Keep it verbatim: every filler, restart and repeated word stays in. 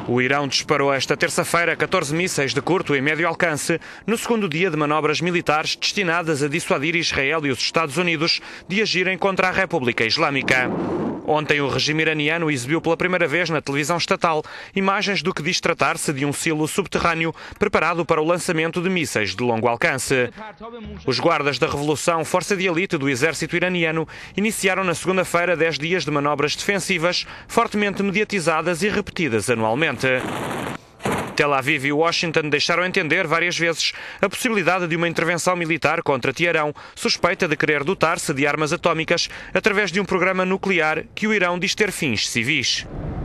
O Irão disparou esta terça-feira catorze mísseis de curto e médio alcance, no segundo dia de manobras militares destinadas a dissuadir Israel e os Estados Unidos de agirem contra a República Islâmica. Ontem o regime iraniano exibiu pela primeira vez na televisão estatal imagens do que diz tratar-se de um silo subterrâneo preparado para o lançamento de mísseis de longo alcance. Os guardas da Revolução, força de elite do exército iraniano, iniciaram na segunda-feira dez dias de manobras defensivas fortemente mediatizadas e repetidas anualmente. Tel Aviv e Washington deixaram entender várias vezes a possibilidade de uma intervenção militar contra Teherão, suspeita de querer dotar-se de armas atómicas através de um programa nuclear que o Irão diz ter fins civis.